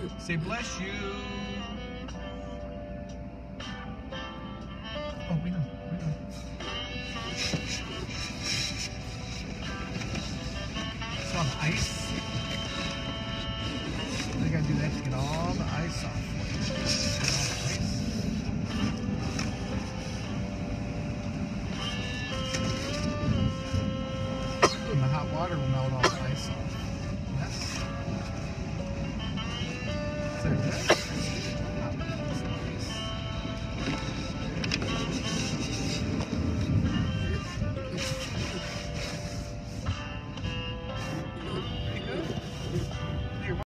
Say bless you. Oh, we know. Saw the ice. I gotta do that to get all the ice off.